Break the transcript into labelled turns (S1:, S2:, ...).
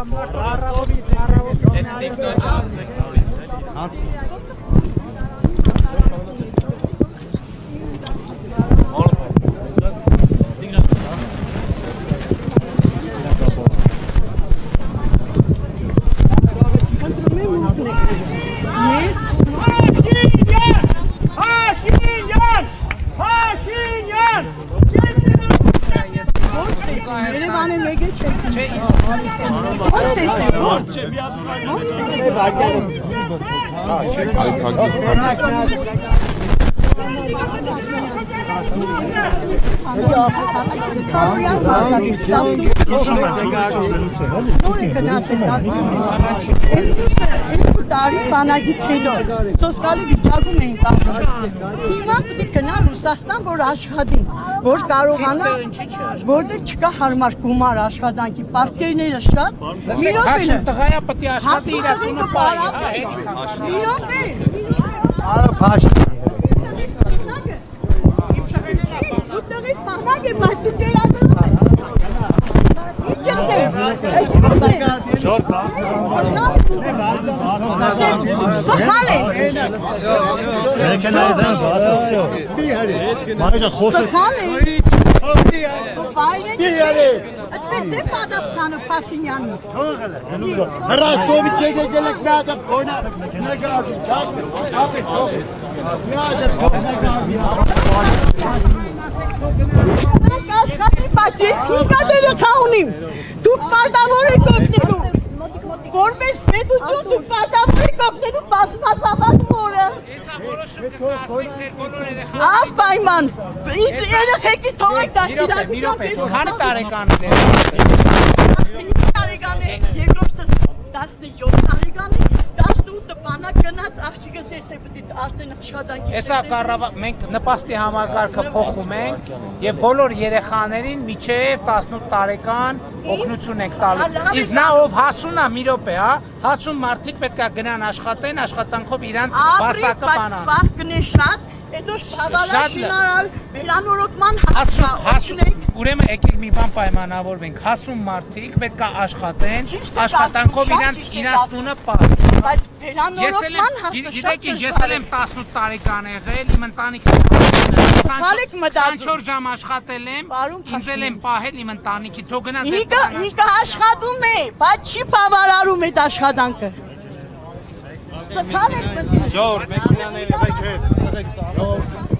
S1: Տարի բանագիծ հետո սոսկալի վիճակում էին կապված։ Հիմա պետք է գնա Ռուսաստան, որ աշխատի, որ կարողանա, որտեղ չկա հարմար գումար աշխատանքի, պարտքերները շատ։
S2: Մի րոպե։ Տղայա պետք է աշխատի իր տունը պահի, հա,
S1: մի րոպե։ Ուտեղից բանակ է, բայց դու կերադրում ես։ Սխալ է։ Այդպես է պատասխանը Փաշինյանը։
S3: Հրաստովից եկել եք նա դեպ կոնա նգարի,
S1: Աշխատի, բայց ես 5 դերակա ունիմ, դուք պարտավոր եք օգնելու, որպես պետություն դուք պարտավոր եք օգնելու բազմազավակ մորը։
S2: Եսա որոշում կկայացնենք ձեր բոլոր երեխաներին։
S1: Անպայման, ինձ երեխեքի թողեք դաստիարակությամբ ես
S2: Քանի տարեկան է։
S1: 15 տարեկան է, երկրորդը 17 տարեկան է, 18-ը բանակ գնաց, աղջիկս ես է պետք է արդեն աշխատանքի։
S2: Եսա կառավար մենք նպաստի համակարգը փոխում ենք եւ բոլոր երեխաներին միջև 18 տարեկան օգնություն ենք տալու։ Իսկ նա ով հասուն է մի րոպե, հա, հասուն մարդիկ պետք է գնան աշխատեն, աշխատանքով իրանց վաստակը բանան։
S1: Բայց բախկն է շատ, հետո շփավարաշինարար վերանորոգման հասուն
S2: Ուրեմն եկեք մի բան պայմանավորվենք, հասուն մարդիկ պետք է աշխատեն, աշխատանքով իրանց տունը պահեն։
S1: Բայց վերանորոգման հասը շատ
S2: Գիտեք, ես էլ եմ 18 տարեկան եղել, իմ ընտանիքը 24 ժամ աշխատել եմ, ինձ էլ եմ պահել իմ ընտանիքի, թող գնաց
S1: Նիկը աշխատում է, բայց չի բավարարում այդ աշխատանքը։ Սխալ եք մտնում։
S3: Ժողովուրդ, մեքենաները եկեք հետ։